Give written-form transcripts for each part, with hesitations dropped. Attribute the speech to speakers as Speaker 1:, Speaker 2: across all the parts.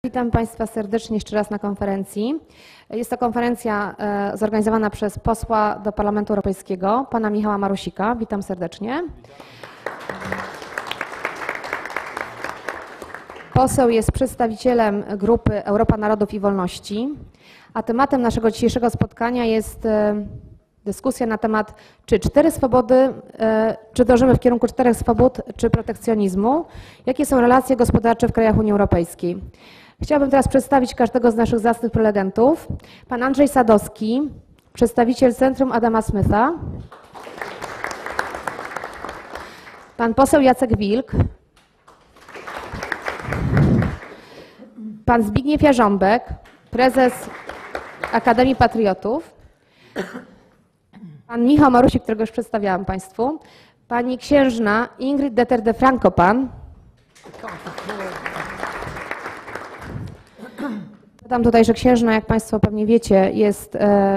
Speaker 1: Witam Państwa serdecznie jeszcze raz na konferencji. Jest to konferencja zorganizowana przez posła do Parlamentu Europejskiego, pana Michała Marusika. Witam serdecznie. Poseł jest przedstawicielem grupy Europa Narodów i Wolności, a tematem naszego dzisiejszego spotkania jest dyskusja na temat, czy czy dążymy w kierunku 4 swobód, czy protekcjonizmu, jakie są relacje gospodarcze w krajach Unii Europejskiej. Chciałabym teraz przedstawić każdego z naszych zacnych prelegentów. Pan Andrzej Sadowski, przedstawiciel Centrum Adama Smitha. Pan poseł Jacek Wilk. Pan Zbigniew Jarząbek, prezes Akademii Patriotów. Pan Michał Marusik, którego już przedstawiałam Państwu. Pani księżna Ingrid Deter de Frankopan. Dodam tutaj, że księżna, jak Państwo pewnie wiecie, jest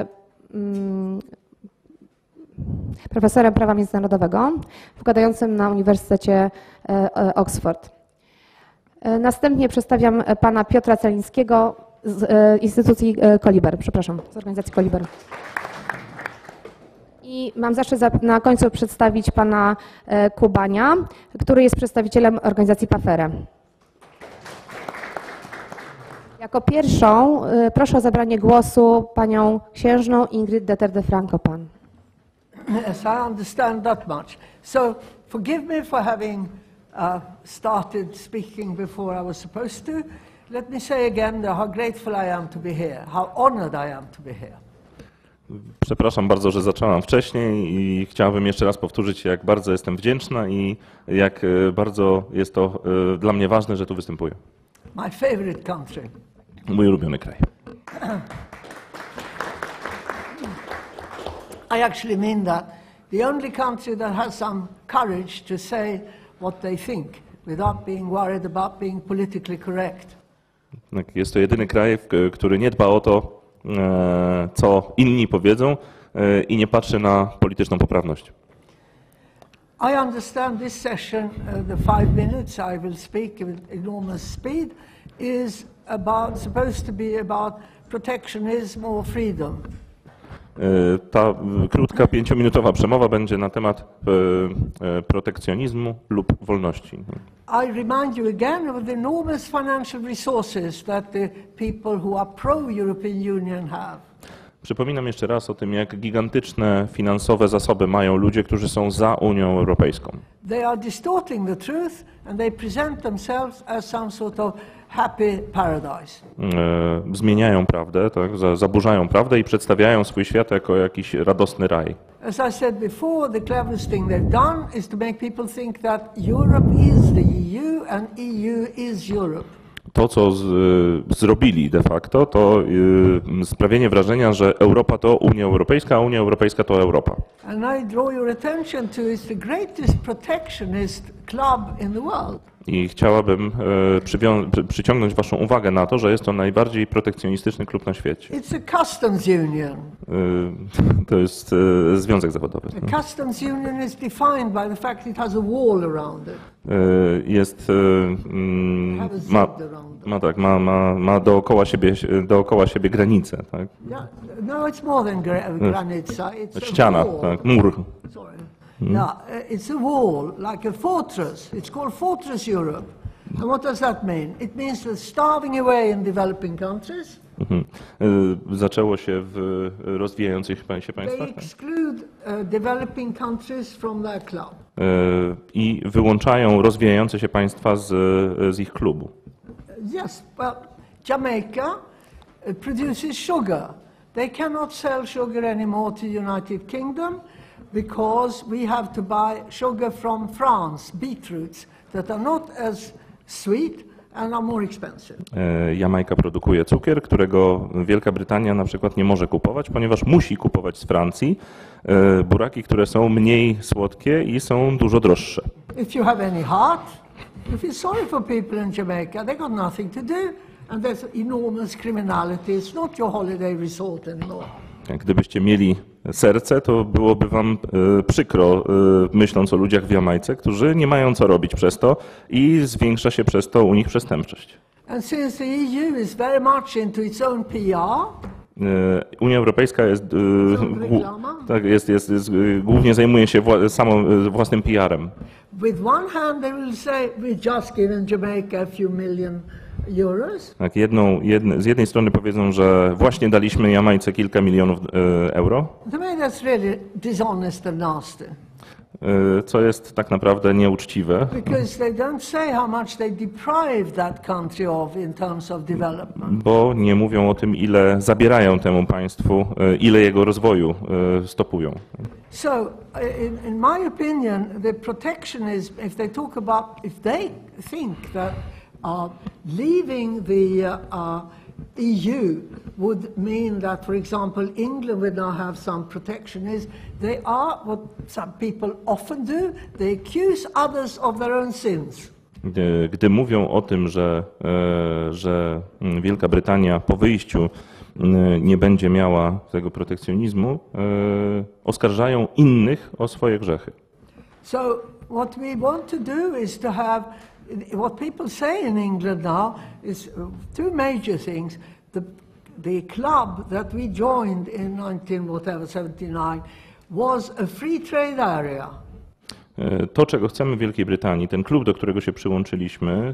Speaker 1: profesorem prawa międzynarodowego wykładającym na Uniwersytecie Oxford. Następnie przedstawiam pana Piotra Celińskiego z instytucji Koliber, przepraszam, z organizacji Koliber. I mam zaszczyt na końcu przedstawić pana Kubania, który jest przedstawicielem organizacji PAFERE. Jako pierwszą proszę o zabranie głosu panią księżną Ingrid Deter de Frankopan.
Speaker 2: Yes, I understand that much. So forgive me for having started speaking before I was supposed to. Let me say again how grateful I am to be here, how honored I am to be here.
Speaker 3: Przepraszam bardzo, że zaczęłam wcześniej i chciałabym jeszcze raz powtórzyć, jak bardzo jestem wdzięczna i jak bardzo jest to dla mnie ważne, że tu występuję.
Speaker 2: My favorite country.
Speaker 3: Mój ulubiony kraj.
Speaker 2: I actually mean that. The only country that has some courage to say what they think without being worried about being politically correct.
Speaker 3: Jest to jedyny kraj, który nie dba o to, co inni powiedzą i nie patrzy na polityczną poprawność.
Speaker 2: I understand this session, the 5 minutes I will speak with enormous speed, is supposed to be about protectionism or freedom.
Speaker 3: Ta krótka, 5-minutowa przemowa będzie na temat protekcjonizmu lub wolności.
Speaker 2: I remind you again of the enormous financial resources that the people who are pro-European Union have.
Speaker 3: Przypominam jeszcze raz o tym, jak gigantyczne finansowe zasoby mają ludzie, którzy są za Unią Europejską.
Speaker 2: They are distorting the truth and they present themselves as some sort of happy paradise.
Speaker 3: Zmieniają prawdę, tak, zaburzają prawdę i przedstawiają swój świat jako jakiś radosny raj.
Speaker 2: As I said before, the cleverest thing they've done is to make people think that Europe is the EU and EU is Europe.
Speaker 3: To, co zrobili de facto, to sprawienie wrażenia, że Europa to Unia Europejska, a Unia Europejska to Europa.
Speaker 2: And I draw your attention to is the greatest protectionist club in the world.
Speaker 3: I chciałabym przyciągnąć waszą uwagę na to, że jest to najbardziej protekcjonistyczny klub na świecie.
Speaker 2: It's a customs union.
Speaker 3: To jest związek zawodowy.
Speaker 2: A customs union is defined by the fact it has a wall around it.
Speaker 3: Jest ma dookoła siebie granice, tak?
Speaker 2: Yeah. No, it's more than granite. It's
Speaker 3: Ściana,
Speaker 2: a wall.
Speaker 3: tak, mur.
Speaker 2: Sorry. Yeah, it's a wall, like a fortress. It's called Fortress Europe. And what does that mean? It means that starving away in developing countries.
Speaker 3: Zaczęło się w rozwijających się
Speaker 2: They
Speaker 3: państwach.
Speaker 2: exclude developing countries from their club.
Speaker 3: I wyłączają rozwijające się państwa z ich klubu.
Speaker 2: Yes, but Jamaica produces sugar. They cannot sell sugar anymore to the United Kingdom because we have to buy sugar from France, beetroots, that are not as sweet and are more expensive.
Speaker 3: Jamajka produkuje cukier, którego Wielka Brytania na przykład nie może kupować, ponieważ musi kupować z Francji buraki, które są mniej słodkie i są dużo droższe.
Speaker 2: If you have any heart, you feel sorry for people in Jamaica. They got nothing to do, and there's enormous criminality. It's not your holiday resort anymore.
Speaker 3: Gdybyście mieli serce, to byłoby wam przykro, myśląc o ludziach w Jamajce, którzy nie mają co robić przez to i zwiększa się przez to u nich przestępczość.
Speaker 2: And since the EU is very much into its own PR,
Speaker 3: Unia Europejska jest,
Speaker 2: reklama?
Speaker 3: tak, głównie zajmuje się własnym PR-em.
Speaker 2: with one hand they will say, we've just given Jamaica a few million euros.
Speaker 3: Tak, z jednej strony powiedzą, że właśnie daliśmy Jamajce kilka milionów euro,
Speaker 2: To me that's really dishonest and nasty.
Speaker 3: Co jest tak naprawdę nieuczciwe,
Speaker 2: Because they don't say how much they deprive that country of in terms of development.
Speaker 3: bo nie mówią o tym, ile zabierają temu państwu, ile jego rozwoju stopują.
Speaker 2: So, in my opinion, the protection is if they think that leaving the EU would mean that, for example, England would now have some protectionism. They are what some people often do. They accuse others of their own sins.
Speaker 3: Gdy mówią o tym, że Wielka Brytania po wyjściu nie będzie miała tego protekcjonizmu, oskarżają innych o swoje grzechy.
Speaker 2: So what we want to do is to have what people say in England now is two major things. The club that we joined in 1979 was a free trade area.
Speaker 3: To, czego chcemy w Wielkiej Brytanii, ten klub, do którego się przyłączyliśmy,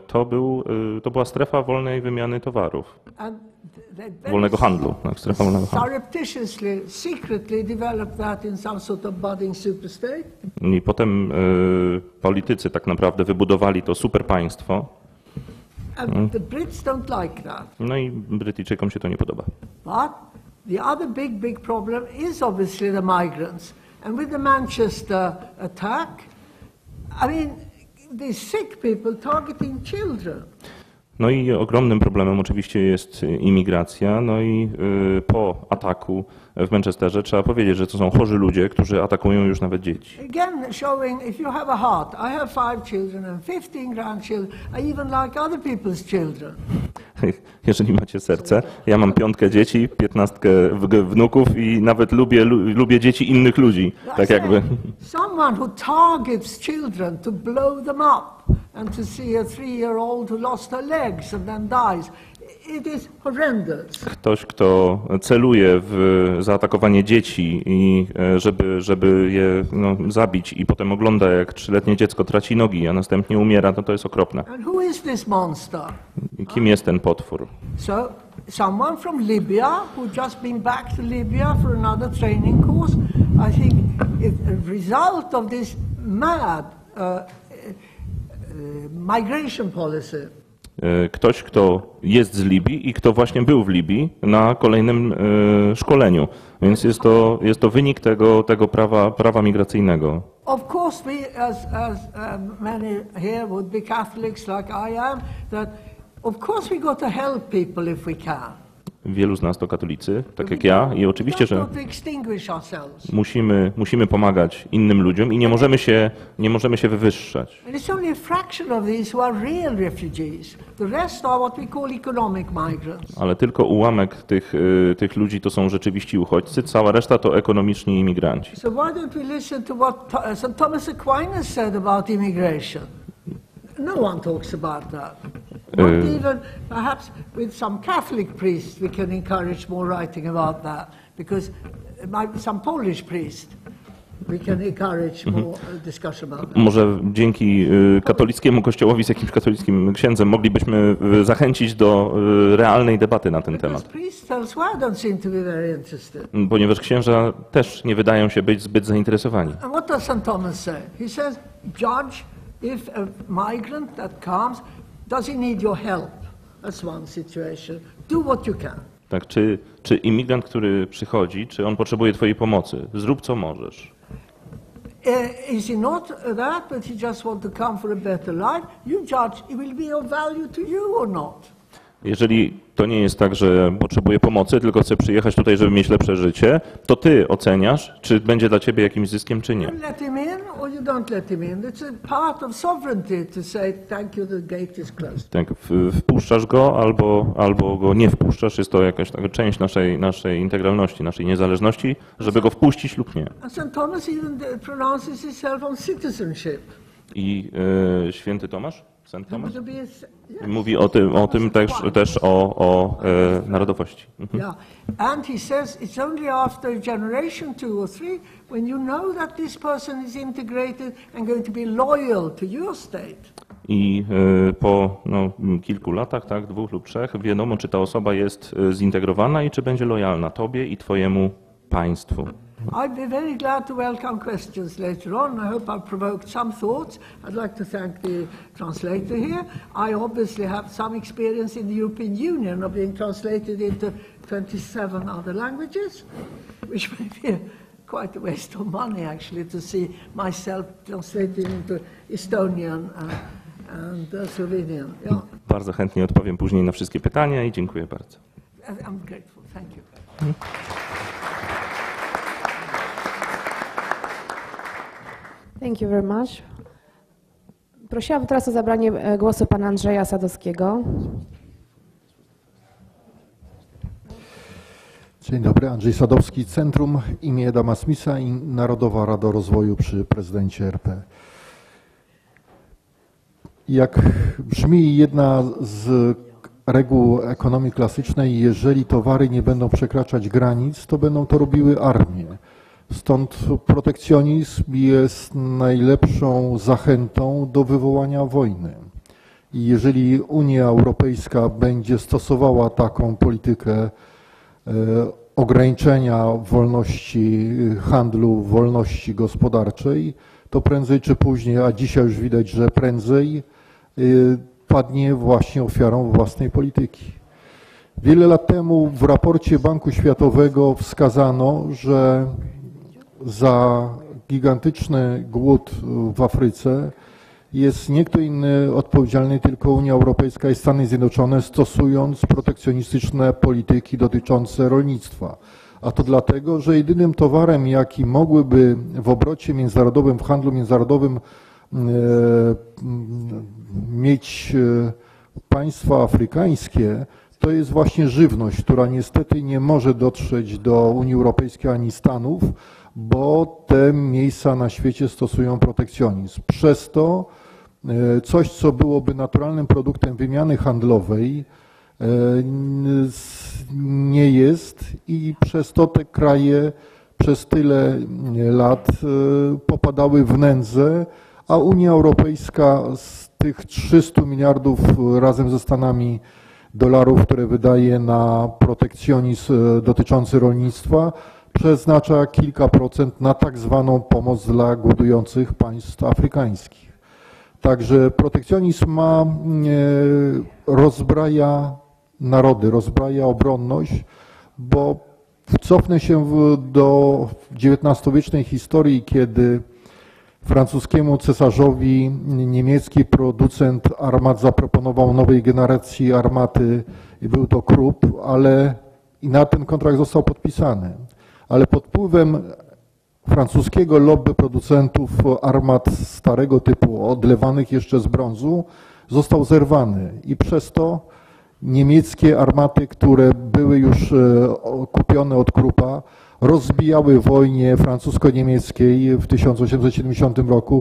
Speaker 3: to była strefa wolnej wymiany towarów, wolnego handlu, tak, strefa wolnego handlu.
Speaker 2: Surreptitiously, secretly developed that in some sort of budding superstate.
Speaker 3: I potem politycy tak naprawdę wybudowali to super państwo.
Speaker 2: And the Brits don't like that.
Speaker 3: No i Brytyjczykom się to nie podoba.
Speaker 2: But the other big problem is obviously the migrants. And with the Manchester attack, I mean, these sick people targeting children.
Speaker 3: No i ogromnym problemem oczywiście jest imigracja. No i po ataku w Manchesterze trzeba powiedzieć, że to są chorzy ludzie, którzy atakują już nawet dzieci.
Speaker 2: Again, showing if you have a heart, I have 5 children and 15 grandchildren. I even like other people's children.
Speaker 3: Jeżeli macie serce, ja mam 5 dzieci, 15 wnuków i nawet lubię dzieci innych ludzi. Tak jakby.
Speaker 2: Someone who targets children to blow them up and to see a 3-year-old who lost her legs and then dies. It is horrendous.
Speaker 3: Ktoś, kto celuje w zaatakowanie dzieci i żeby je zabić i potem ogląda, jak 3-letnie dziecko traci nogi, a następnie umiera, to jest okropne.
Speaker 2: And who is this monster?
Speaker 3: I kim jest ten potwór?
Speaker 2: So, someone from Libya who just been back to Libya for another training course. I think a result of this mad migration policy.
Speaker 3: Ktoś, kto jest z Libii i kto właśnie był w Libii na kolejnym szkoleniu. Więc jest to wynik tego prawa migracyjnego.
Speaker 2: Of course, we, as many here would be Catholics like I am, that of course we got to help people if we can.
Speaker 3: Wielu z nas to katolicy, tak jak ja, i oczywiście, że musimy pomagać innym ludziom i nie możemy się wywyższać.
Speaker 2: It's only a fraction of these who are real refugees. The rest are what we call economic migrants.
Speaker 3: Ale tylko ułamek tych ludzi to są rzeczywiści uchodźcy, cała reszta to ekonomiczni imigranci.
Speaker 2: So why don't we listen to what St. Thomas Aquinas said about immigration? No one talks about that. Not even, perhaps with some Catholic priests we can encourage more writing about that, because some Polish priest we can encourage more discussion about that.
Speaker 3: Może dzięki katolickiemu kościołowi z jakimś katolickim księdzem moglibyśmy zachęcić do realnej debaty na ten temat. Ponieważ księża też nie wydają się być zbyt zainteresowani.
Speaker 2: And what does St. Thomas say? He says, judge if a migrant that comes, does he need your help? That's one situation. Do what you can.
Speaker 3: Tak, czy imigrant, który przychodzi, czy on potrzebuje twojej pomocy? Zrób co możesz.
Speaker 2: Is he not that, but he just want to come for a better life? You judge, it will be of value to you or not.
Speaker 3: Jeżeli to nie jest tak, że potrzebuje pomocy, tylko chce przyjechać tutaj, żeby mieć lepsze życie, to ty oceniasz, czy będzie dla ciebie jakimś zyskiem, czy nie.
Speaker 2: You let him in or you don't let him in. It's a part of sovereignty to say thank you, the gate is closed.
Speaker 3: Tak, wpuszczasz go albo go nie wpuszczasz. Jest to jakaś taka część naszej integralności, naszej niezależności, żeby go wpuścić lub nie.
Speaker 2: And St. Thomas even pronounces himself on citizenship.
Speaker 3: I święty Tomasz? St. Thomas?
Speaker 2: To be yes.
Speaker 3: Mówi o tym też o narodowości.
Speaker 2: Yeah, and he says it's only after a generation, 2 or 3, when you know that this person is integrated and going to be loyal to your state.
Speaker 3: I po kilku latach, tak, 2 lub 3, wiadomo, czy ta osoba jest zintegrowana i czy będzie lojalna tobie i twojemu państwu.
Speaker 2: I'd be very glad to welcome questions later on. I hope I've provoked some thoughts. I'd like to thank the translator here. I obviously have some experience in the European Union of being translated into 27 other languages, which may be quite a waste of money actually to see myself translated into Estonian and Slovenian. Yeah.
Speaker 3: Bardzo chętnie odpowiem później na wszystkie pytania i dziękuję bardzo.
Speaker 2: I'm grateful. Thank you.
Speaker 1: Thank you very much. Prosiłabym teraz o zabranie głosu pana Andrzeja Sadowskiego.
Speaker 4: Dzień dobry, Andrzej Sadowski, Centrum imienia Adama Smitha i Narodowa Rada Rozwoju przy prezydencie RP. Jak brzmi jedna z reguł ekonomii klasycznej, jeżeli towary nie będą przekraczać granic, to będą to robiły armie. Stąd protekcjonizm jest najlepszą zachętą do wywołania wojny. I jeżeli Unia Europejska będzie stosowała taką politykę ograniczenia wolności handlu, wolności gospodarczej, to prędzej czy później, a dzisiaj już widać, że prędzej, padnie właśnie ofiarą własnej polityki. Wiele lat temu w raporcie Banku Światowego wskazano, że za gigantyczny głód w Afryce jest nie kto inny odpowiedzialny, tylko Unia Europejska i Stany Zjednoczone, stosując protekcjonistyczne polityki dotyczące rolnictwa. A to dlatego, że jedynym towarem, jaki mogłyby w obrocie międzynarodowym, w handlu międzynarodowym mieć państwa afrykańskie, to jest właśnie żywność, która niestety nie może dotrzeć do Unii Europejskiej ani Stanów, bo te miejsca na świecie stosują protekcjonizm. Przez to coś, co byłoby naturalnym produktem wymiany handlowej, nie jest i przez to te kraje przez tyle lat popadały w nędzę, a Unia Europejska z tych 300 miliardów razem ze Stanami dolarów, które wydaje na protekcjonizm dotyczący rolnictwa, przeznacza kilka procent na tak zwaną pomoc dla głodujących państw afrykańskich. Także protekcjonizm rozbraja narody, rozbraja obronność, bo cofnę się do XIX-wiecznej historii, kiedy francuskiemu cesarzowi niemiecki producent armat zaproponował nowej generacji armaty i był to Krupp, ale i na ten kontrakt został podpisany. Ale pod wpływem francuskiego lobby producentów armat starego typu, odlewanych jeszcze z brązu, został zerwany i przez to niemieckie armaty, które były już kupione od Kruppa, rozbijały w wojnie francusko-niemieckiej w 1870 roku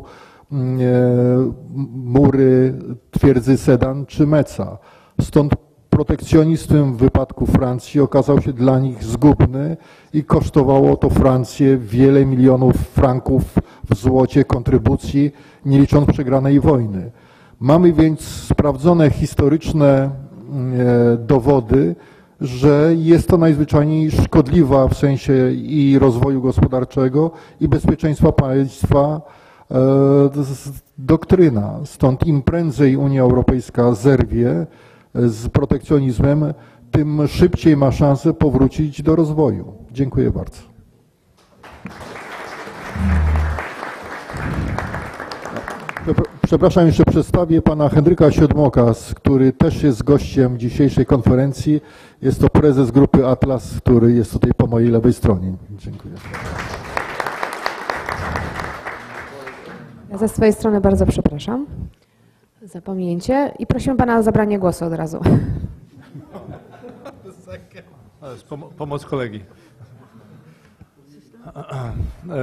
Speaker 4: mury twierdzy Sedan czy Metza. Stąd protekcjonizm w tym wypadku Francji okazał się dla nich zgubny i kosztowało to Francję wiele milionów franków w złocie kontrybucji, nie licząc przegranej wojny. Mamy więc sprawdzone historyczne dowody, że jest to najzwyczajniej szkodliwa w sensie i rozwoju gospodarczego, i bezpieczeństwa państwa doktryna. Stąd im prędzej Unia Europejska zerwie z protekcjonizmem, tym szybciej ma szansę powrócić do rozwoju. Dziękuję bardzo. Przepraszam, jeszcze przedstawię pana Henryka Siodmoka, który też jest gościem dzisiejszej konferencji. Jest to prezes grupy Atlas, który jest tutaj po mojej lewej stronie. Dziękuję.
Speaker 1: Ja ze swojej strony bardzo przepraszam za pominięcie i prosimy pana o zabranie głosu od razu.
Speaker 5: Pomoc kolegi.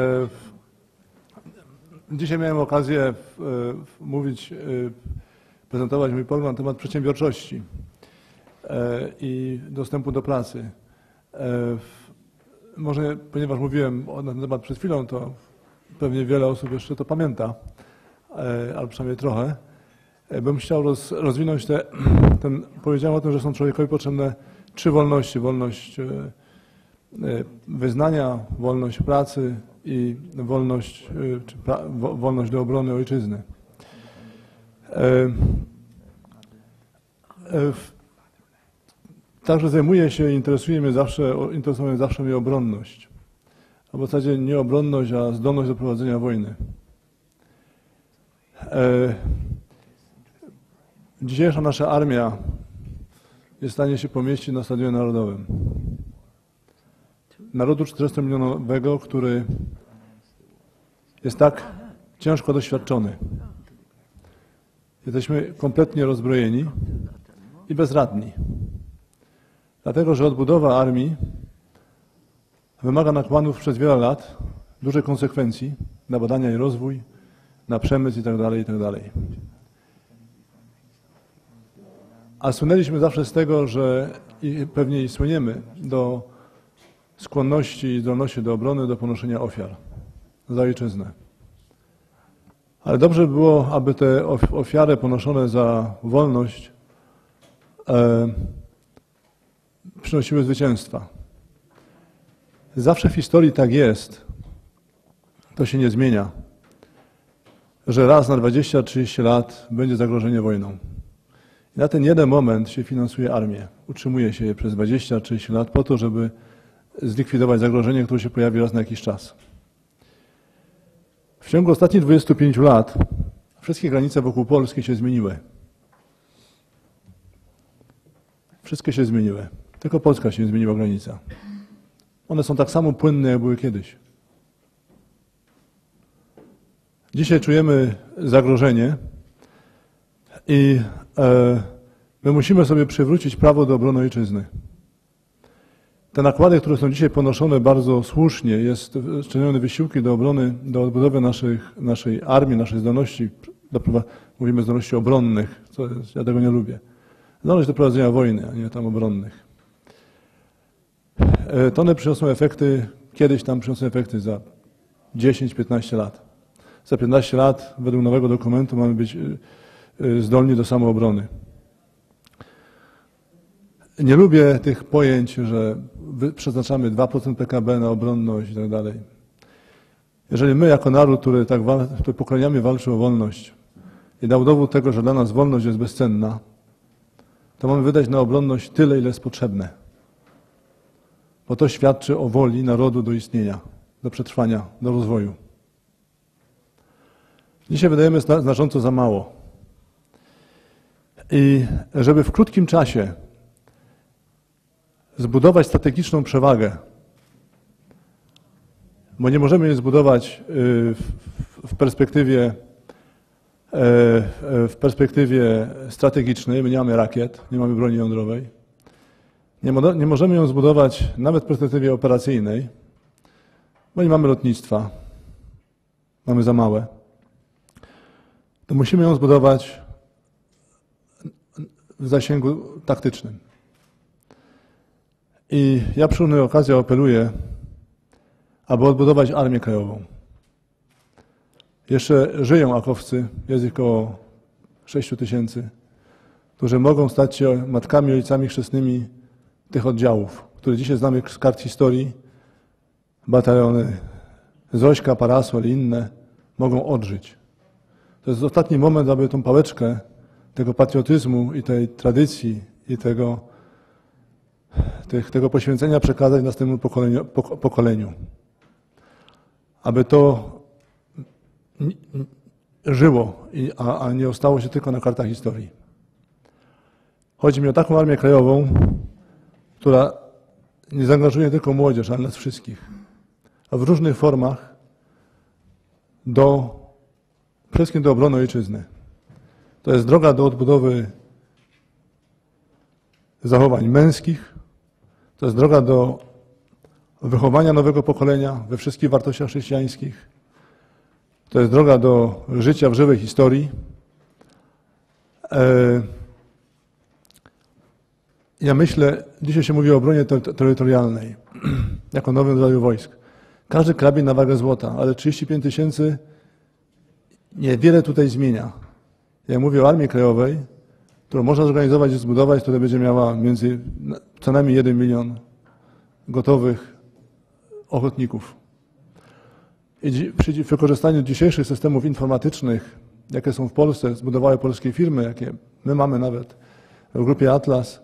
Speaker 5: Dzisiaj miałem okazję mówić prezentować mój pogląd na temat przedsiębiorczości i dostępu do pracy. Może, ponieważ mówiłem na ten temat przed chwilą, to pewnie wiele osób jeszcze to pamięta, albo przynajmniej trochę. Bym chciał rozwinąć powiedziałem o tym, że są człowiekowi potrzebne 3 wolności. Wolność wyznania, wolność pracy i wolność do obrony ojczyzny. Także zajmuję się i interesuje zawsze mnie obronność. A w zasadzie nie obronność, a zdolność do prowadzenia wojny. Dzisiejsza nasza armia jest w stanie się pomieścić na Stadionie Narodowym. Narodu 400-milionowego, który jest tak ciężko doświadczony. Jesteśmy kompletnie rozbrojeni i bezradni. Dlatego, że odbudowa armii wymaga nakładów przez wiele lat, dużych konsekwencji na badania i rozwój, na przemysł itd., itd. A słynęliśmy zawsze z tego, że i pewnie i słyniemy do skłonności i zdolności do obrony, do ponoszenia ofiar za ojczyznę. Ale dobrze by było, aby te ofiary ponoszone za wolność przynosiły zwycięstwa. Zawsze w historii tak jest, to się nie zmienia, że raz na 20-30 lat będzie zagrożenie wojną. I na ten jeden moment się finansuje armię. Utrzymuje się je przez 20-30 lat po to, żeby zlikwidować zagrożenie, które się pojawi raz na jakiś czas. W ciągu ostatnich 25 lat wszystkie granice wokół Polski się zmieniły. Wszystkie się zmieniły. Tylko Polska się nie zmieniła granica. One są tak samo płynne, jak były kiedyś. Dzisiaj czujemy zagrożenie i my musimy sobie przywrócić prawo do obrony ojczyzny. Te nakłady, które są dzisiaj ponoszone bardzo słusznie, jest czynione wysiłki do obrony, do odbudowy naszej armii, naszej zdolności, mówimy zdolności obronnych, ja tego nie lubię. Zdolność do prowadzenia wojny, a nie tam obronnych. To one przyniosą efekty, kiedyś tam przyniosą efekty za 10-15 lat. Za 15 lat, według nowego dokumentu, mamy być zdolni do samoobrony. Nie lubię tych pojęć, że przeznaczamy 2% PKB na obronność i tak dalej. Jeżeli my jako naród, który pokoleniami walczy o wolność i dał dowód tego, że dla nas wolność jest bezcenna, to mamy wydać na obronność tyle, ile jest potrzebne. Bo to świadczy o woli narodu do istnienia, do przetrwania, do rozwoju. Dzisiaj wydajemy znacząco za mało. I żeby w krótkim czasie zbudować strategiczną przewagę, bo nie możemy jej zbudować w perspektywie strategicznej, my nie mamy rakiet, nie mamy broni jądrowej, nie możemy ją zbudować nawet w perspektywie operacyjnej, bo nie mamy lotnictwa, mamy za małe, to musimy ją zbudować w zasięgu taktycznym. I ja przy różnej okazji apeluję, aby odbudować Armię Krajową. Jeszcze żyją akowcy, jest ich około 6 000, którzy mogą stać się matkami i ojcami chrzestnymi tych oddziałów, które dzisiaj znamy z kart historii. Bataliony Zośka, Parasol i inne mogą odżyć. To jest ostatni moment, aby tą pałeczkę tego patriotyzmu i tej tradycji i tego poświęcenia przekazać następnemu pokoleniu. Aby to żyło, a nie ostało się tylko na kartach historii. Chodzi mi o taką Armię Krajową, która nie zaangażuje tylko młodzież, ale nas wszystkich, a w różnych formach przede wszystkim do obrony ojczyzny. To jest droga do odbudowy zachowań męskich, to jest droga do wychowania nowego pokolenia we wszystkich wartościach chrześcijańskich, to jest droga do życia w żywej historii, Ja myślę, dzisiaj się mówi o obronie terytorialnej, jako nowym rodzaju wojsk. Każdy karabin na wagę złota, ale 35 000 niewiele tutaj zmienia. Ja mówię o Armii Krajowej, którą można zorganizować i zbudować, która będzie miała co najmniej 1 milion gotowych ochotników. I przy wykorzystaniu dzisiejszych systemów informatycznych, jakie są w Polsce, zbudowały polskie firmy, jakie my mamy nawet w grupie Atlas,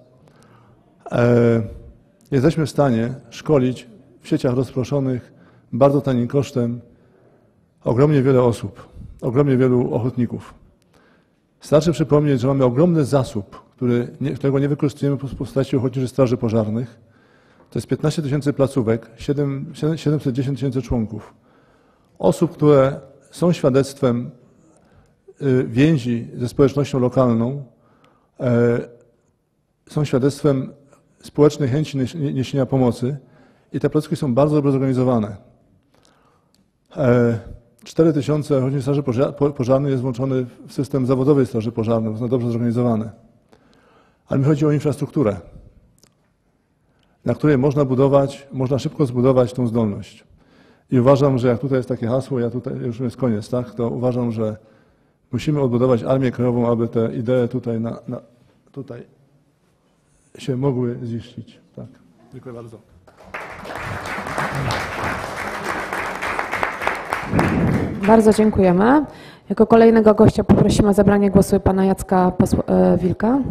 Speaker 5: jesteśmy w stanie szkolić w sieciach rozproszonych bardzo tanim kosztem ogromnie wiele osób, ogromnie wielu ochotników. Starczy przypomnieć, że mamy ogromny zasób, którego nie wykorzystujemy w postaci ochotniczych straży pożarnych. To jest 15 000 placówek, 710 000 członków. Osób, które są świadectwem więzi ze społecznością lokalną, są świadectwem społecznej chęci niesienia pomocy i te placówki są bardzo dobrze zorganizowane. 4000 ochotniczych straży pożarnych jest włączony w system zawodowej straży pożarnej, są dobrze zorganizowane. Ale mi chodzi o infrastrukturę, na której można szybko zbudować tą zdolność. I uważam, że jak tutaj jest takie hasło, już jest koniec, tak, to uważam, że musimy odbudować Armię Krajową, aby te idee tutaj się mogły ziścić. Tak. Dziękuję bardzo.
Speaker 1: Bardzo dziękujemy. Jako kolejnego gościa poprosimy o zabranie głosu pana Jacka Wilka.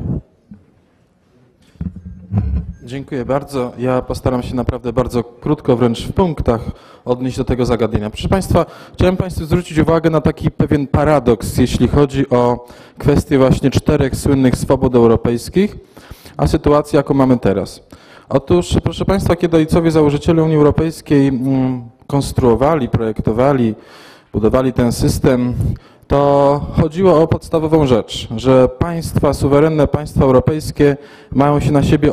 Speaker 6: Dziękuję bardzo. Ja postaram się naprawdę bardzo krótko, wręcz w punktach odnieść do tego zagadnienia. Proszę Państwa, chciałem Państwu zwrócić uwagę na taki pewien paradoks, jeśli chodzi o kwestię właśnie 4 słynnych swobód europejskich, a sytuację, jaką mamy teraz. Otóż, proszę Państwa, kiedy ojcowie założyciele Unii Europejskiej konstruowali, projektowali, budowali ten system, to chodziło o podstawową rzecz, że państwa, suwerenne państwa europejskie mają się na siebie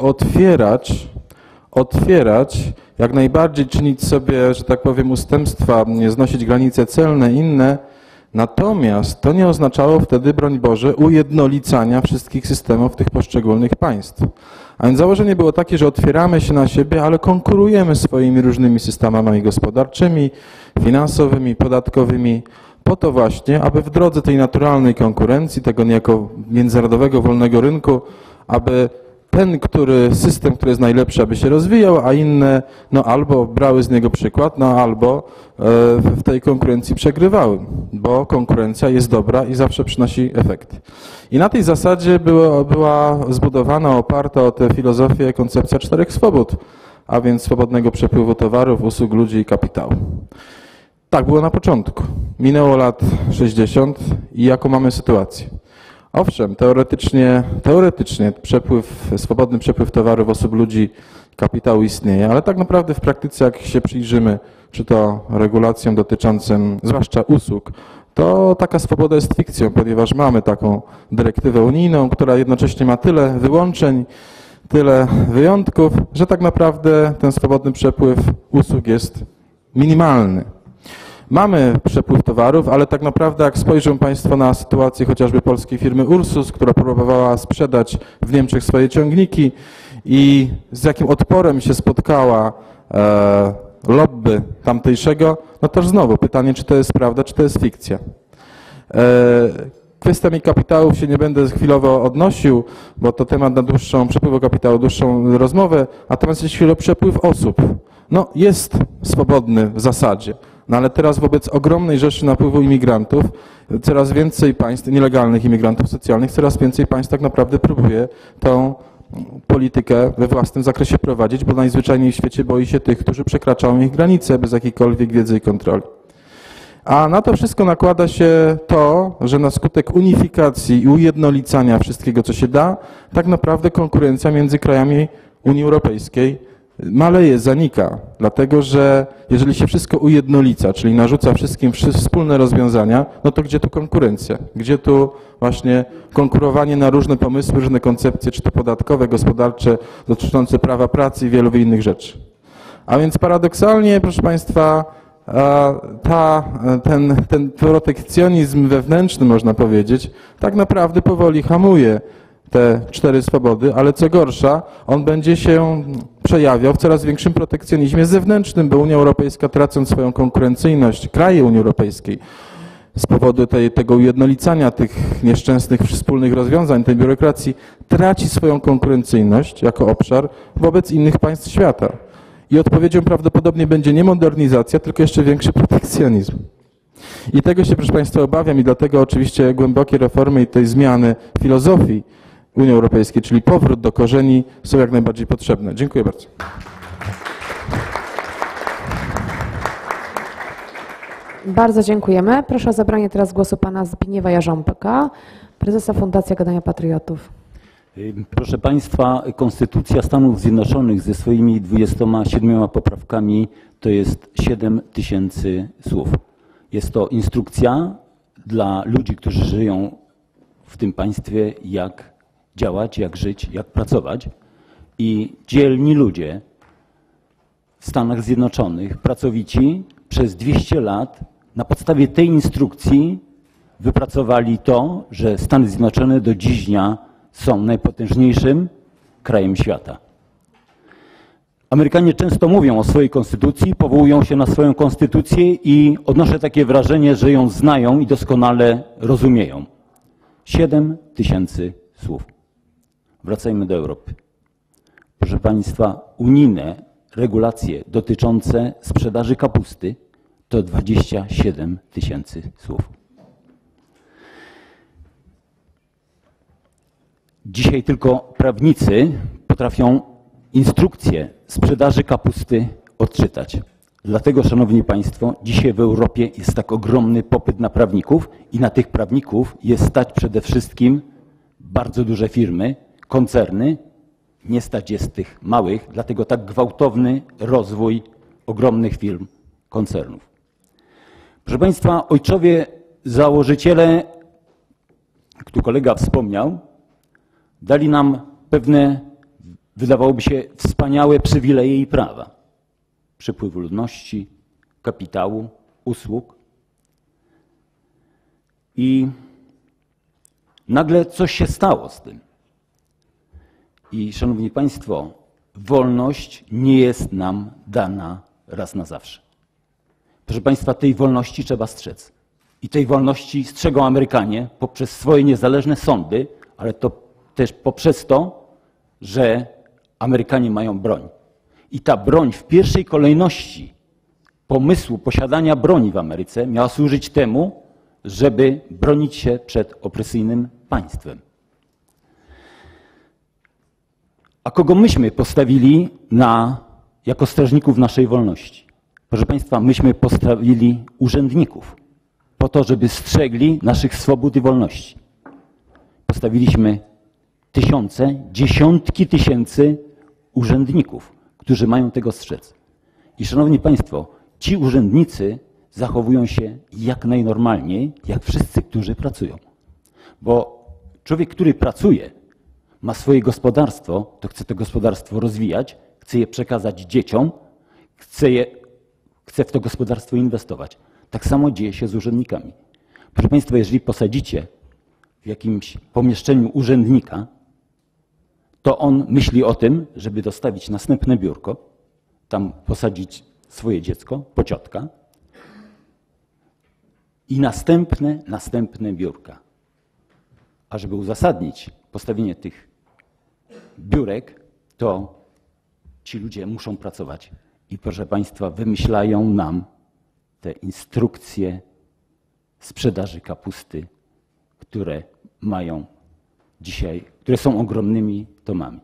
Speaker 6: otwierać, jak najbardziej czynić sobie, że tak powiem, ustępstwa, znosić granice celne, inne. Natomiast to nie oznaczało wtedy, broń Boże, ujednolicania wszystkich systemów tych poszczególnych państw. A więc założenie było takie, że otwieramy się na siebie, ale konkurujemy swoimi różnymi systemami gospodarczymi, finansowymi, podatkowymi, po to właśnie, aby w drodze tej naturalnej konkurencji, tego niejako międzynarodowego wolnego rynku, aby ten system, który jest najlepszy, aby się rozwijał, a inne albo brały z niego przykład, albo w tej konkurencji przegrywały, bo konkurencja jest dobra i zawsze przynosi efekty. I na tej zasadzie była zbudowana, oparta o tę filozofię, koncepcja 4 swobód, a więc swobodnego przepływu towarów, usług, ludzi i kapitału. Tak było na początku. Minęło lat 60 i jaką mamy sytuację? Owszem, teoretycznie swobodny przepływ towarów, osób, ludzi, kapitału istnieje, ale tak naprawdę w praktyce, jak się przyjrzymy, czy to regulacjom dotyczącym zwłaszcza usług, to taka swoboda jest fikcją, ponieważ mamy taką dyrektywę unijną, która jednocześnie ma tyle wyłączeń, tyle wyjątków, że tak naprawdę ten swobodny przepływ usług jest minimalny. Mamy przepływ towarów, ale tak naprawdę jak spojrzą Państwo na sytuację chociażby polskiej firmy Ursus, która próbowała sprzedać w Niemczech swoje ciągniki i z jakim odporem się spotkała lobby tamtejszego, no to znowu pytanie, czy to jest prawda, czy to jest fikcja. Kwestiami kapitałów się nie będę chwilowo odnosił, bo to temat na przepływu kapitału, dłuższą rozmowę, natomiast jeśli chodzi o przepływ osób, jest swobodny w zasadzie. Ale teraz wobec ogromnej rzeszy napływu imigrantów, coraz więcej państw, nielegalnych imigrantów socjalnych, coraz więcej państw tak naprawdę próbuje tą politykę we własnym zakresie prowadzić, bo najzwyczajniej w świecie boi się tych, którzy przekraczają ich granice bez jakiejkolwiek wiedzy i kontroli. A na to wszystko nakłada się to, że na skutek unifikacji i ujednolicania wszystkiego, co się da, tak naprawdę konkurencja między krajami Unii Europejskiej maleje, zanika, dlatego że jeżeli się wszystko ujednolica, czyli narzuca wszystkim wspólne rozwiązania, no to gdzie tu konkurencja? Gdzie tu właśnie konkurowanie na różne pomysły, różne koncepcje, czy to podatkowe, gospodarcze, dotyczące prawa pracy i wielu innych rzeczy. A więc paradoksalnie, proszę Państwa, ten protekcjonizm wewnętrzny, można powiedzieć, tak naprawdę powoli hamuje te 4 swobody, ale co gorsza, on będzie się przejawiał w coraz większym protekcjonizmie zewnętrznym, bo Unia Europejska, tracąc swoją konkurencyjność, kraje Unii Europejskiej, z powodu tego ujednolicania tych nieszczęsnych wspólnych rozwiązań, tej biurokracji, traci swoją konkurencyjność jako obszar wobec innych państw świata. I odpowiedzią prawdopodobnie będzie nie modernizacja, tylko jeszcze większy protekcjonizm. I tego się, proszę Państwa, obawiam i dlatego oczywiście głębokie reformy i tej zmiany filozofii Unii Europejskiej, czyli powrót do korzeni, są jak najbardziej potrzebne. Dziękuję bardzo.
Speaker 1: Bardzo dziękujemy. Proszę o zabranie teraz głosu pana Zbigniewa Jarząbka, prezesa Fundacji Gadania Patriotów.
Speaker 7: Proszę Państwa, Konstytucja Stanów Zjednoczonych ze swoimi 27 poprawkami to jest 7000 słów. Jest to instrukcja dla ludzi, którzy żyją w tym państwie, jak działać, jak żyć, jak pracować. I dzielni ludzie w Stanach Zjednoczonych, pracowici, przez 200 lat na podstawie tej instrukcji wypracowali to, że Stany Zjednoczone do dziś dnia są najpotężniejszym krajem świata. Amerykanie często mówią o swojej konstytucji, powołują się na swoją konstytucję i odnoszę takie wrażenie, że ją znają i doskonale rozumieją. 7000 słów. Wracajmy do Europy. Proszę Państwa, unijne regulacje dotyczące sprzedaży kapusty to 27 000 słów. Dzisiaj tylko prawnicy potrafią instrukcję sprzedaży kapusty odczytać. Dlatego, Szanowni Państwo, dzisiaj w Europie jest tak ogromny popyt na prawników i na tych prawników jest stać przede wszystkim bardzo duże firmy, koncerny, nie stać jest tych małych, dlatego tak gwałtowny rozwój ogromnych firm, koncernów. Proszę Państwa, ojcowie założyciele, jak tu kolega wspomniał, dali nam pewne, wydawałoby się, wspaniałe przywileje i prawa. Przepływu ludności, kapitału, usług. I nagle coś się stało z tym. I Szanowni Państwo, wolność nie jest nam dana raz na zawsze. Proszę Państwa, tej wolności trzeba strzec. I tej wolności strzegą Amerykanie poprzez swoje niezależne sądy, ale to też poprzez to, że Amerykanie mają broń. I ta broń w pierwszej kolejności pomysłu posiadania broni w Ameryce miała służyć temu, żeby bronić się przed opresyjnym państwem. A kogo myśmy postawili jako strażników naszej wolności? Proszę Państwa, myśmy postawili urzędników po to, żeby strzegli naszych swobód i wolności. Postawiliśmy tysiące, dziesiątki tysięcy urzędników, którzy mają tego strzec. I Szanowni Państwo, ci urzędnicy zachowują się jak najnormalniej, jak wszyscy, którzy pracują. Bo człowiek, który pracuje, ma swoje gospodarstwo, to chce to gospodarstwo rozwijać, chce je przekazać dzieciom, chce w to gospodarstwo inwestować. Tak samo dzieje się z urzędnikami. Proszę Państwa, jeżeli posadzicie w jakimś pomieszczeniu urzędnika, to on myśli o tym, żeby dostawić następne biurko, tam posadzić swoje dziecko, pociotka i następne biurka. A żeby uzasadnić postawienie tych biurek, to ci ludzie muszą pracować. I proszę Państwa, wymyślają nam te instrukcje sprzedaży kapusty, które mają dzisiaj, które są ogromnymi tomami.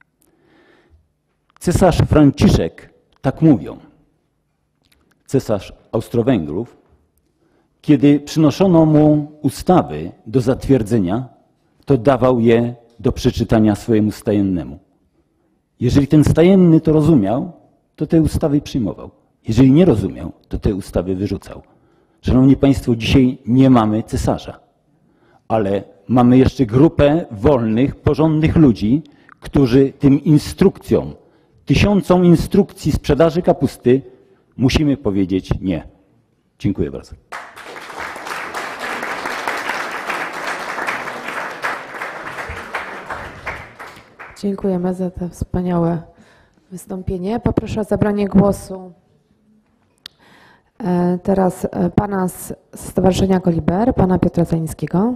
Speaker 7: Cesarz Franciszek, tak mówią, cesarz Austro-Węgrów, kiedy przynoszono mu ustawy do zatwierdzenia, to dawał je do przeczytania swojemu stajennemu. Jeżeli ten stajenny to rozumiał, to te ustawy przyjmował. Jeżeli nie rozumiał, to te ustawy wyrzucał. Szanowni Państwo, dzisiaj nie mamy cesarza, ale mamy jeszcze grupę wolnych, porządnych ludzi, którzy tym instrukcjom, tysiącom instrukcji sprzedaży kapusty Musimy powiedzieć nie. Dziękuję bardzo.
Speaker 1: Dziękujemy za to wspaniałe wystąpienie. Poproszę o zabranie głosu teraz pana z Stowarzyszenia Koliber, pana Piotra Zalińskiego.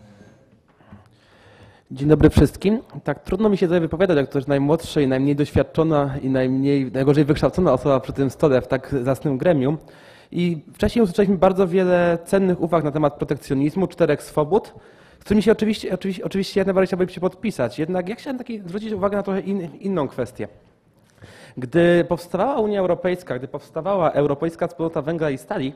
Speaker 8: Dzień dobry wszystkim. Tak, trudno mi się tutaj wypowiadać, jak ktoś najmłodszy i najmniej doświadczona i najgorzej wykształcona osoba przy tym stole w tak zacnym gremium. I wcześniej usłyszeliśmy bardzo wiele cennych uwag na temat protekcjonizmu, 4 swobód, z którymi się oczywiście jak najbardziej chciałbym się podpisać. Jednak ja chciałem zwrócić uwagę na trochę inną kwestię. Gdy powstawała Unia Europejska, gdy powstawała Europejska Wspólnota Węgla i Stali,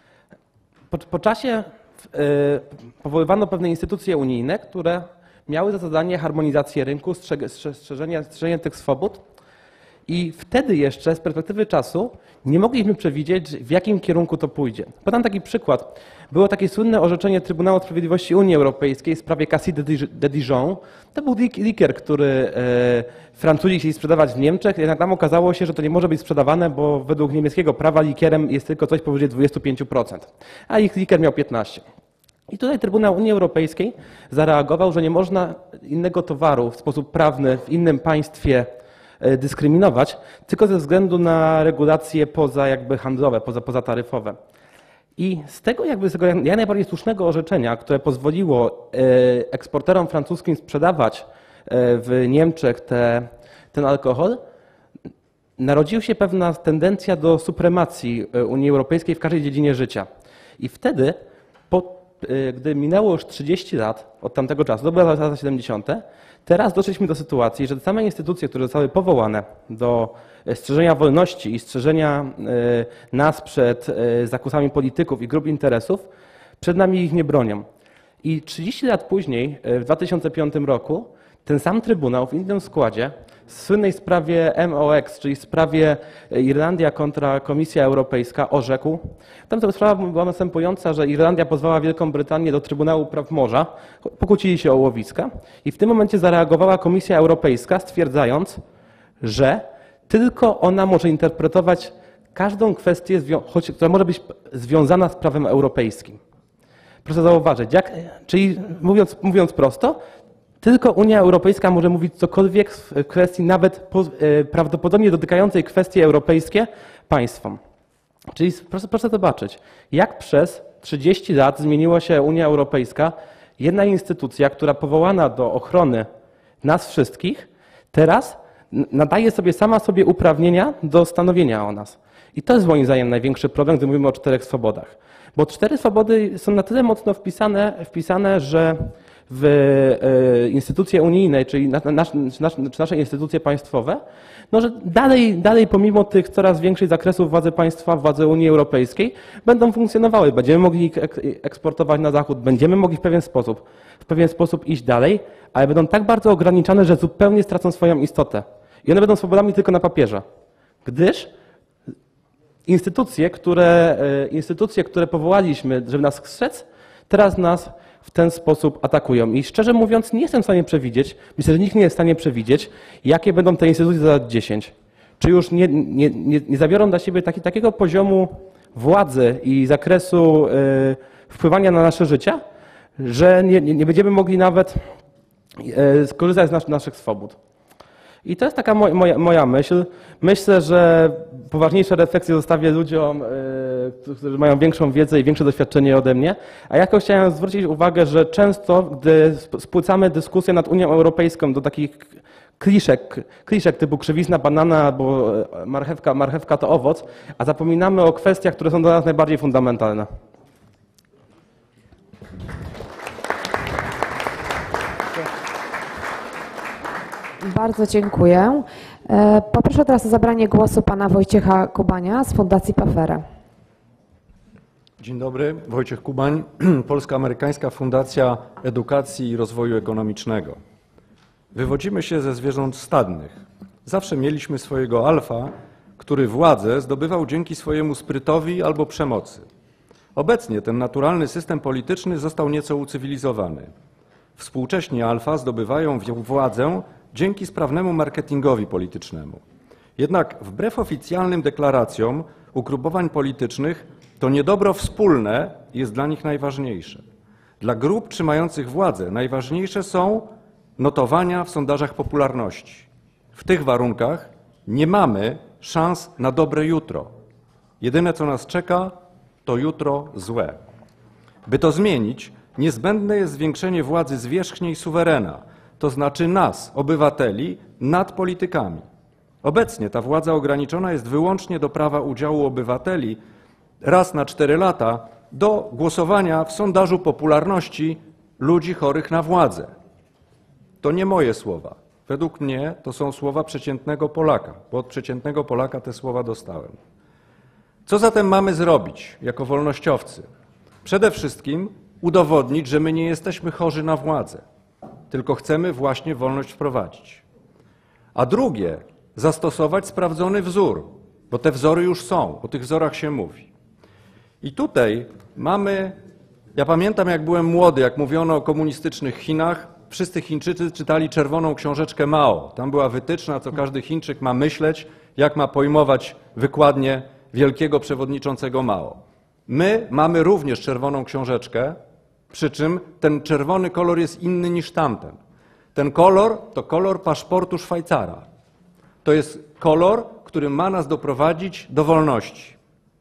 Speaker 8: po czasie powoływano pewne instytucje unijne, które miały za zadanie harmonizację rynku, strzeżenie tych swobód i wtedy jeszcze z perspektywy czasu nie mogliśmy przewidzieć, w jakim kierunku to pójdzie. Podam taki przykład. Było takie słynne orzeczenie Trybunału Sprawiedliwości Unii Europejskiej w sprawie Cassis de Dijon. To był likier, który Francuzi chcieli sprzedawać w Niemczech, jednak tam okazało się, że to nie może być sprzedawane, bo według niemieckiego prawa likierem jest tylko coś powyżej 25%, a ich likier miał 15%. I tutaj Trybunał Unii Europejskiej zareagował, że nie można innego towaru w sposób prawny w innym państwie dyskryminować, tylko ze względu na regulacje handlowe, pozataryfowe. I z tego jak najbardziej słusznego orzeczenia, które pozwoliło eksporterom francuskim sprzedawać w Niemczech ten alkohol, narodziła się pewna tendencja do supremacji Unii Europejskiej w każdej dziedzinie życia. I wtedy, gdy minęło już 30 lat od tamtego czasu, to były lata 70., teraz doszliśmy do sytuacji, że te same instytucje, które zostały powołane do strzeżenia wolności i strzeżenia nas przed zakusami polityków i grup interesów, przed nami ich nie bronią. I 30 lat później, w 2005 roku, ten sam Trybunał w innym składzie w słynnej sprawie MOX, czyli sprawie Irlandia kontra Komisja Europejska, orzekł. Tam ta sprawa była następująca, że Irlandia pozwała Wielką Brytanię do Trybunału Praw Morza, pokłócili się o łowiska i w tym momencie zareagowała Komisja Europejska, stwierdzając, że tylko ona może interpretować każdą kwestię, która może być związana z prawem europejskim. Proszę zauważyć, czyli mówiąc prosto, tylko Unia Europejska może mówić cokolwiek w kwestii nawet prawdopodobnie dotykającej kwestie europejskie państwom. Czyli proszę zobaczyć, jak przez 30 lat zmieniła się Unia Europejska, jedna instytucja, która powołana do ochrony nas wszystkich, teraz nadaje sama sobie uprawnienia do stanowienia o nas. I to jest moim zdaniem największy problem, gdy mówimy o 4 swobodach. Bo 4 swobody są na tyle mocno wpisane, że w instytucje unijne, czyli nasze instytucje państwowe, no, że dalej pomimo tych coraz większych zakresów władzy państwa, władzy Unii Europejskiej będą funkcjonowały. Będziemy mogli eksportować na zachód, będziemy mogli w pewien sposób iść dalej, ale będą tak bardzo ograniczane, że zupełnie stracą swoją istotę. I one będą swobodami tylko na papierze. Gdyż instytucje, które powołaliśmy, żeby nas strzec, teraz nas w ten sposób atakują. I szczerze mówiąc, nie jestem w stanie przewidzieć, myślę, że nikt nie jest w stanie przewidzieć, jakie będą te instytucje za lat 10. Czy już nie zabiorą dla siebie takiego poziomu władzy i zakresu wpływania na nasze życia, że nie będziemy mogli nawet skorzystać z naszych swobód. I to jest taka moja myśl. Myślę, że poważniejsze refleksje zostawię ludziom, którzy mają większą wiedzę i większe doświadczenie ode mnie. A ja chciałem zwrócić uwagę, że często, gdy spłycamy dyskusję nad Unią Europejską do takich kliszek typu krzywizna banana albo marchewka to owoc, a zapominamy o kwestiach, które są dla nas najbardziej fundamentalne.
Speaker 1: Bardzo dziękuję. Poproszę teraz o zabranie głosu pana Wojciecha Kubania z Fundacji PAFERE.
Speaker 9: Dzień dobry, Wojciech Kubań, Polsko-Amerykańska Fundacja Edukacji i Rozwoju Ekonomicznego. Wywodzimy się ze zwierząt stadnych. Zawsze mieliśmy swojego alfa, który władzę zdobywał dzięki swojemu sprytowi albo przemocy. Obecnie ten naturalny system polityczny został nieco ucywilizowany. Współcześni alfa zdobywają władzę dzięki sprawnemu marketingowi politycznemu. Jednak wbrew oficjalnym deklaracjom ugrupowań politycznych, to niedobro wspólne jest dla nich najważniejsze. Dla grup trzymających władzę najważniejsze są notowania w sondażach popularności. W tych warunkach nie mamy szans na dobre jutro. Jedyne, co nas czeka, to jutro złe. By to zmienić, niezbędne jest zwiększenie władzy zwierzchniej suwerena, to znaczy nas, obywateli, nad politykami. Obecnie ta władza ograniczona jest wyłącznie do prawa udziału obywateli raz na 4 lata do głosowania w sondażu popularności ludzi chorych na władzę. To nie moje słowa. Według mnie to są słowa przeciętnego Polaka, bo od przeciętnego Polaka te słowa dostałem. Co zatem mamy zrobić jako wolnościowcy? Przede wszystkim udowodnić, że my nie jesteśmy chorzy na władzę, tylko chcemy właśnie wolność wprowadzić. A drugie, zastosować sprawdzony wzór, bo te wzory już są, o tych wzorach się mówi. I tutaj mamy, ja pamiętam jak byłem młody, jak mówiono o komunistycznych Chinach, wszyscy Chińczycy czytali czerwoną książeczkę Mao. Tam była wytyczna, co każdy Chińczyk ma myśleć, jak ma pojmować wykładnię wielkiego przewodniczącego Mao. My mamy również czerwoną książeczkę, przy czym ten czerwony kolor jest inny niż tamten. Ten kolor to kolor paszportu Szwajcara. To jest kolor, który ma nas doprowadzić do wolności.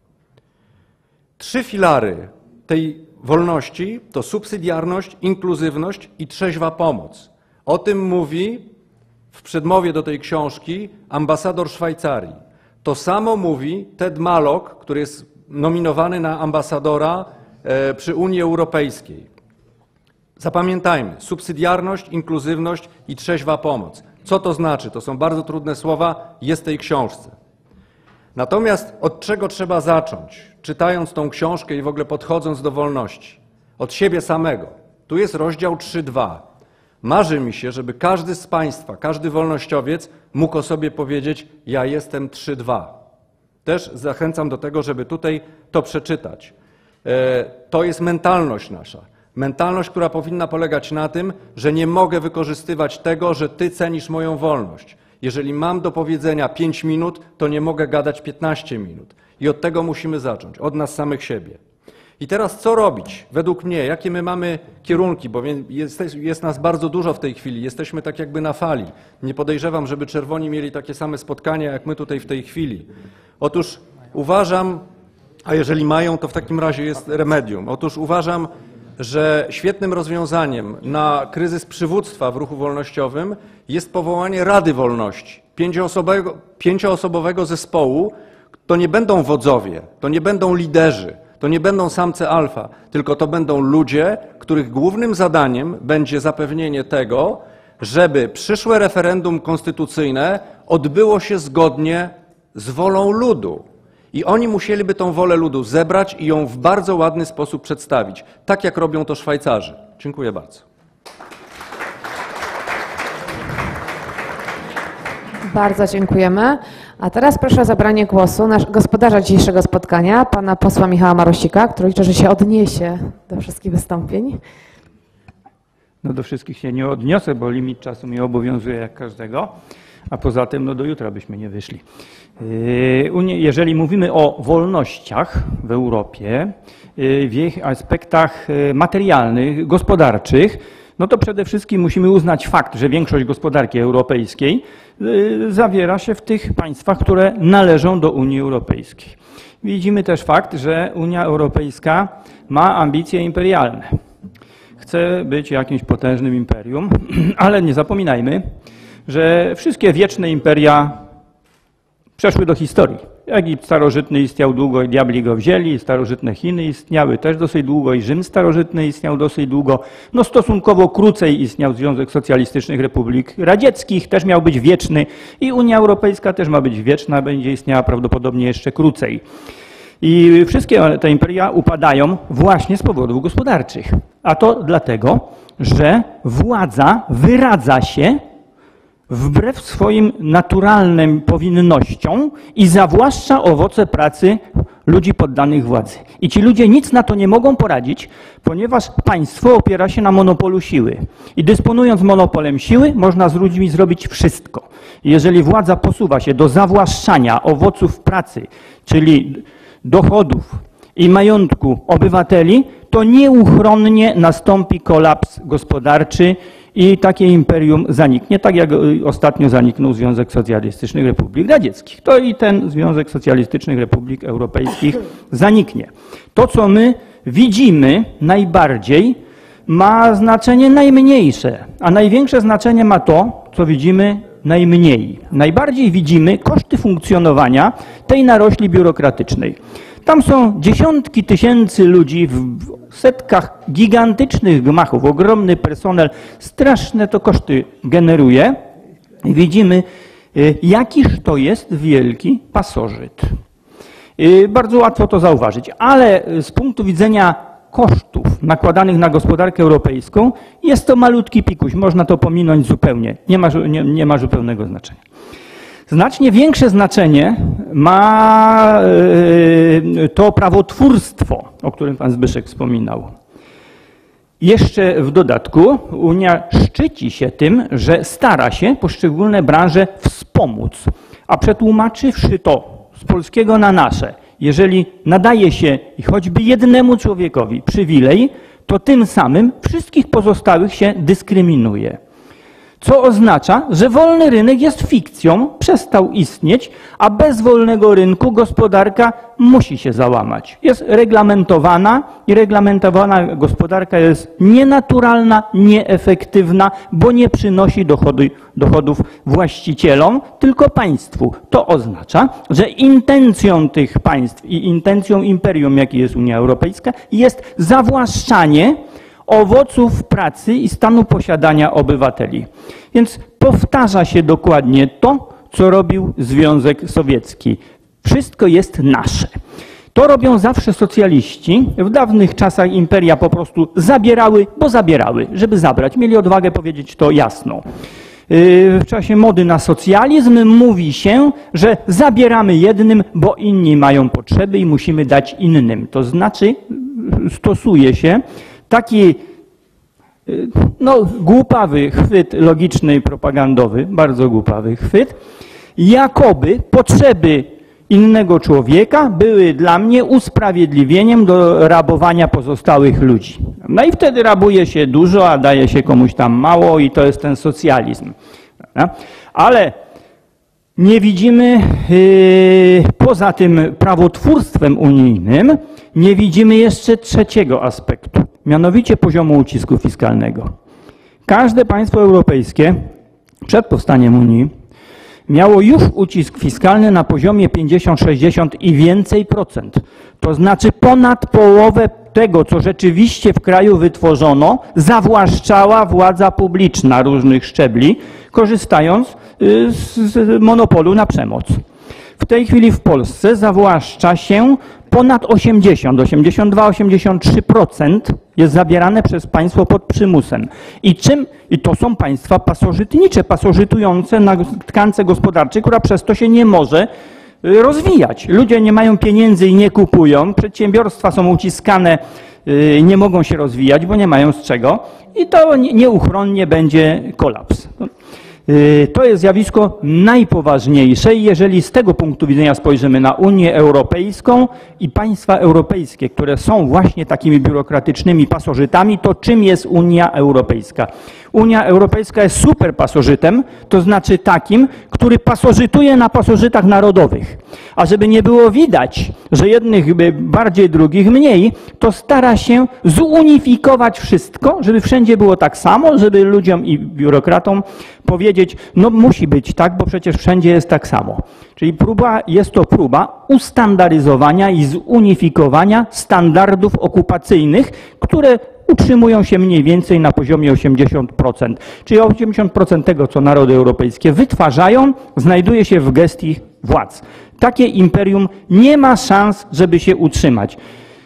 Speaker 9: 3 filary tej wolności to subsydiarność, inkluzywność i trzeźwa pomoc. O tym mówi w przedmowie do tej książki ambasador Szwajcarii. To samo mówi Ted Malloch, który jest nominowany na ambasadora przy Unii Europejskiej. Zapamiętajmy, subsydiarność, inkluzywność i trzeźwa pomoc. Co to znaczy? To są bardzo trudne słowa, jest w tej książce. Natomiast od czego trzeba zacząć, czytając tą książkę i w ogóle podchodząc do wolności? Od siebie samego. Tu jest rozdział 3.2. Marzy mi się, żeby każdy z Państwa, każdy wolnościowiec mógł o sobie powiedzieć: ja jestem 3.2. Też zachęcam do tego, żeby tutaj to przeczytać. To jest mentalność nasza. Mentalność, która powinna polegać na tym, że nie mogę wykorzystywać tego, że Ty cenisz moją wolność. Jeżeli mam do powiedzenia 5 minut, to nie mogę gadać 15 minut. I od tego musimy zacząć, od nas samych siebie. I teraz co robić? Według mnie, jakie my mamy kierunki, bo jest nas bardzo dużo w tej chwili, jesteśmy tak jakby na fali. Nie podejrzewam, żeby czerwoni mieli takie same spotkania, jak my tutaj w tej chwili. Otóż uważam, a jeżeli mają, to w takim razie jest remedium. Otóż uważam, że świetnym rozwiązaniem na kryzys przywództwa w ruchu wolnościowym jest powołanie Rady Wolności, 5-osobowego zespołu. To nie będą wodzowie, to nie będą liderzy, to nie będą samce alfa, tylko to będą ludzie, których głównym zadaniem będzie zapewnienie tego, żeby przyszłe referendum konstytucyjne odbyło się zgodnie z wolą ludu. I oni musieliby tą wolę ludu zebrać i ją w bardzo ładny sposób przedstawić, tak jak robią to Szwajcarzy. Dziękuję bardzo.
Speaker 1: Bardzo dziękujemy. A teraz proszę o zabranie głosu gospodarza dzisiejszego spotkania, pana posła Michała Marusika, który liczę, że się odniesie do wszystkich wystąpień.
Speaker 10: No do wszystkich się nie odniosę, bo limit czasu mnie obowiązuje jak każdego, a poza tym no do jutra byśmy nie wyszli. Jeżeli mówimy o wolnościach w Europie, w ich aspektach materialnych, gospodarczych, no to przede wszystkim musimy uznać fakt, że większość gospodarki europejskiej zawiera się w tych państwach, które należą do Unii Europejskiej. Widzimy też fakt, że Unia Europejska ma ambicje imperialne. Chce być jakimś potężnym imperium, ale nie zapominajmy, że wszystkie wieczne imperia przeszły do historii. Egipt starożytny istniał długo i diabli go wzięli, starożytne Chiny istniały też dosyć długo i Rzym starożytny istniał dosyć długo. No stosunkowo krócej istniał Związek Socjalistycznych Republik Radzieckich, też miał być wieczny i Unia Europejska też ma być wieczna, będzie istniała prawdopodobnie jeszcze krócej. I wszystkie te imperia upadają właśnie z powodów gospodarczych. A to dlatego, że władza wyradza się wbrew swoim naturalnym powinnościom i zawłaszcza owoce pracy ludzi poddanych władzy. I ci ludzie nic na to nie mogą poradzić, ponieważ państwo opiera się na monopolu siły. I dysponując monopolem siły, można z ludźmi zrobić wszystko. Jeżeli władza posuwa się do zawłaszczania owoców pracy, czyli dochodów i majątku obywateli, to nieuchronnie nastąpi kolaps gospodarczy i takie imperium zaniknie, tak jak ostatnio zaniknął Związek Socjalistycznych Republik Radzieckich. To i ten Związek Socjalistycznych Republik Europejskich zaniknie. To, co my widzimy najbardziej, ma znaczenie najmniejsze, a największe znaczenie ma to, co widzimy najmniej. Najbardziej widzimy koszty funkcjonowania tej narośli biurokratycznej. Tam są dziesiątki tysięcy ludzi w setkach gigantycznych gmachów, ogromny personel, straszne to koszty generuje. I widzimy, jakiż to jest wielki pasożyt. Bardzo łatwo to zauważyć, ale z punktu widzenia kosztów nakładanych na gospodarkę europejską jest to malutki pikuś, można to pominąć zupełnie, nie ma zupełnego znaczenia. Znacznie większe znaczenie ma to prawotwórstwo, o którym pan Zbyszek wspominał. Jeszcze w dodatku Unia szczyci się tym, że stara się poszczególne branże wspomóc, a przetłumaczywszy to z polskiego na nasze, jeżeli nadaje się choćby jednemu człowiekowi przywilej, to tym samym wszystkich pozostałych się dyskryminuje. Co oznacza, że wolny rynek jest fikcją, przestał istnieć, a bez wolnego rynku gospodarka musi się załamać. Jest reglamentowana i reglamentowana gospodarka jest nienaturalna, nieefektywna, bo nie przynosi dochodów właścicielom, tylko państwu. To oznacza, że intencją tych państw i intencją imperium, jakie jest Unia Europejska, jest zawłaszczanie owoców pracy i stanu posiadania obywateli. Więc powtarza się dokładnie to, co robił Związek Sowiecki. Wszystko jest nasze. To robią zawsze socjaliści. W dawnych czasach imperia po prostu zabierały, bo zabierały, żeby zabrać. Mieli odwagę powiedzieć to jasno. W czasie mody na socjalizm mówi się, że zabieramy jednym, bo inni mają potrzeby i musimy dać innym. To znaczy stosuje się taki głupawy chwyt logiczny i propagandowy, bardzo głupawy chwyt, jakoby potrzeby innego człowieka były dla mnie usprawiedliwieniem do rabowania pozostałych ludzi. No i wtedy rabuje się dużo, a daje się komuś tam mało i to jest ten socjalizm. Ale nie widzimy, poza tym prawotwórstwem unijnym, nie widzimy jeszcze trzeciego aspektu, mianowicie poziomu ucisku fiskalnego. Każde państwo europejskie przed powstaniem Unii miało już ucisk fiskalny na poziomie 50, 60 i więcej procent. To znaczy ponad połowę tego, co rzeczywiście w kraju wytworzono, zawłaszczała władza publiczna różnych szczebli, korzystając z monopolu na przemoc. W tej chwili w Polsce zawłaszcza się ponad 82-83% jest zabierane przez państwo pod przymusem. I to są państwa pasożytnicze, pasożytujące na tkance gospodarczej, która przez to się nie może rozwijać. Ludzie nie mają pieniędzy i nie kupują, przedsiębiorstwa są uciskane, nie mogą się rozwijać, bo nie mają z czego i to nieuchronnie będzie kolaps. To jest zjawisko najpoważniejsze i jeżeli z tego punktu widzenia spojrzymy na Unię Europejską i państwa europejskie, które są właśnie takimi biurokratycznymi pasożytami, to czym jest Unia Europejska? Unia Europejska jest super pasożytem, to znaczy takim, który pasożytuje na pasożytach narodowych. A żeby nie było widać, że jednych bardziej, drugich mniej, to stara się zunifikować wszystko, żeby wszędzie było tak samo, żeby ludziom i biurokratom powiedzieć, no musi być tak, bo przecież wszędzie jest tak samo. Czyli jest to próba ustandaryzowania i zunifikowania standardów okupacyjnych, które utrzymują się mniej więcej na poziomie 80%. Czyli 80% tego, co narody europejskie wytwarzają, znajduje się w gestii władz. Takie imperium nie ma szans, żeby się utrzymać.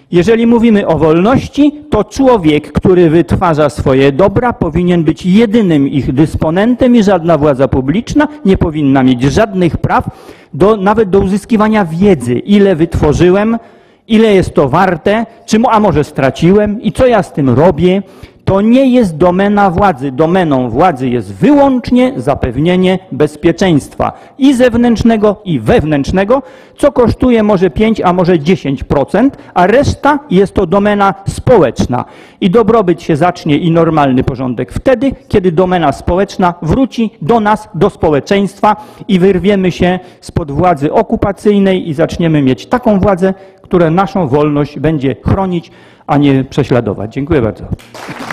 Speaker 10: Jeżeli mówimy o wolności, to człowiek, który wytwarza swoje dobra, powinien być jedynym ich dysponentem i żadna władza publiczna nie powinna mieć żadnych praw nawet do uzyskiwania wiedzy, ile wytworzyłem, ile jest to warte, a może straciłem i co ja z tym robię. To nie jest domena władzy. Domeną władzy jest wyłącznie zapewnienie bezpieczeństwa i zewnętrznego, i wewnętrznego, co kosztuje może 5, a może 10%, a reszta jest to domena społeczna. I dobrobyt się zacznie i normalny porządek wtedy, kiedy domena społeczna wróci do nas, do społeczeństwa i wyrwiemy się spod władzy okupacyjnej i zaczniemy mieć taką władzę, która naszą wolność będzie chronić, a nie prześladować. Dziękuję bardzo.